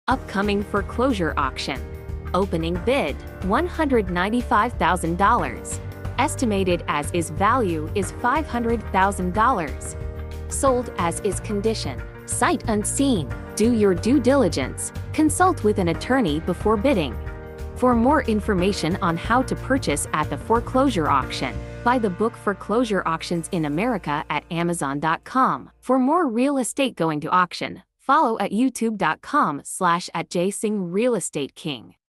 Upcoming foreclosure auction. Opening bid, $195,000. Estimated as is value is $500,000. Sold as is condition. Sight unseen. Do your due diligence. Consult with an attorney before bidding. For more information on how to purchase at the foreclosure auction, buy the book Foreclosure Auctions in America at Amazon.com. For more real estate going to auction, follow at youtube.com/@JSingRealEstateKing.